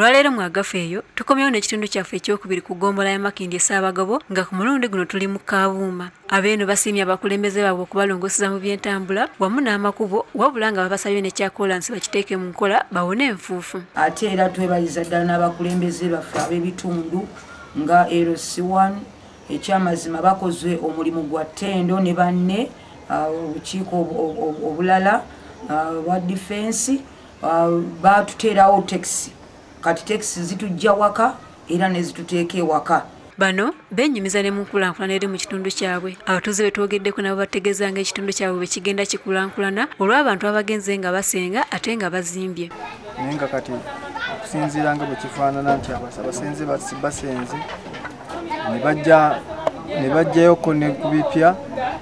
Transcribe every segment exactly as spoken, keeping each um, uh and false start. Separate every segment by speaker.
Speaker 1: Olwaleero mwagafa eyo tukomyewo n'ekitundu kyaffe ekyokubiri ku ggombolola ya Makindye Ssaabagabo nga ku mulundi guno tuli mu Kabuuma. Abeeno basiimye abakulembeze baabwe okubalongoseza mu by'entambula wamu n'amakubo wabula nga babasabye ne kyakolansi bakiteeke mu nkola bawone enfuufu.
Speaker 2: Ate era twebaliza ddala n'abakulembeze baffe ab'ebitundu nga L C one ekyamazima bakoze omulimu gwa ttendo ne banne obukiiko obulala bwa defense batuteerawo taxi kati taxi zitujja waka era ne zituteeka ewaka.
Speaker 1: Bano bennyumiza ne mu nkulankulana eri mu kitundu kyabwe. Abatuuze be twogeddeko nabo bategeeza ng'ekitundu kyabwe bwe kigenda kikulankulana olw'abantu abagenze nga basenga ate nga bazimbye.
Speaker 3: Naye nga kati okusinziira nga bwe kifaanana nti abasenze basenze ne bajja ne bajjayoko ne ku bipya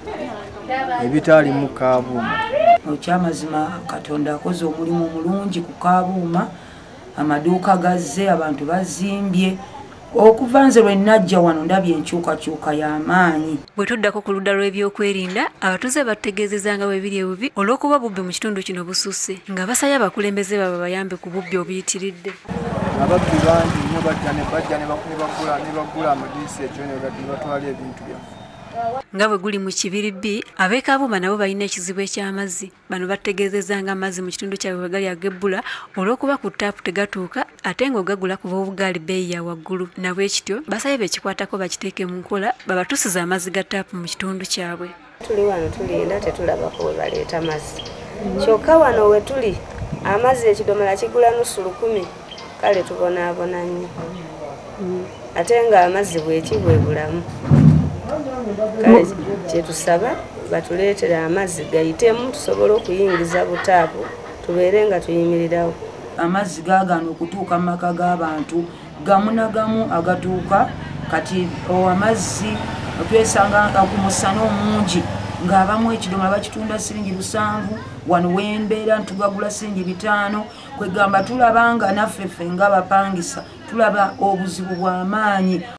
Speaker 3: ebitaali mu Kabuuma.
Speaker 2: Ekyamazima Katonda akoze omulimu omulungi ku Kabuuma, amaduuka gazze, abantu bazimbye. Okuva nze lwe najja wano ndabye enkyukakyuka y'amaanyi.
Speaker 1: Bwe tuddako ku ludda lw'ebyokwerinda, abatuuze bategeezezza nga bwe biri ebubi olw'okuba bubbi mu kitundu kino bususse, nga basabye abakulembeze baabwe bayambe ku bubbi obuyitiridde.
Speaker 3: Ababbi bangi nnyo bajja ne bajja ne bagula ne bagula amadirisa ekyo ne batwala ebintu byaffe.
Speaker 1: Nga bwe guli mu Kibiri B, ab'e Kabuuma nabo balina ekizibu eky'amazzi. Bano bategeezezza nga amazzi mu kitundu kyabwe bwe gali agebbula olw'okuba ku ttaapu tegatuuka ate ng'ogagula kuba obugaali bbeeyi ya waggulu. Nabwekityo basabye bekikwatako bakiteeke mu nkola babatuusize amazzi ga ttaapu mu kitundu kyabwe.
Speaker 4: Tuli wano tulinda tetulabako we baleeta amazzi. Kyokka wano we tuli amazzi ekidomola kigula nusu lukumi, kale tubonaabona nnyo. Ate nga amazzi bweki bwe bulamu. Kale kyetusaba batuleetere amazzi gayitemu tusobole okuyingiza butaapu tubeere nga tuyimirirawo.
Speaker 2: Amazzi gaagana okutuuka mu maka g'abantu gamu na gamu agatuuka kati amazzi twesanga ku musana omungi ng'abamu ekidomola bakitunda siringi lusanvu wano wembeera ntugagula siringi bitaano kwegamba tulaba nga naffe ffe ng'abapangisa tulaba obuzibu bw'amaanyi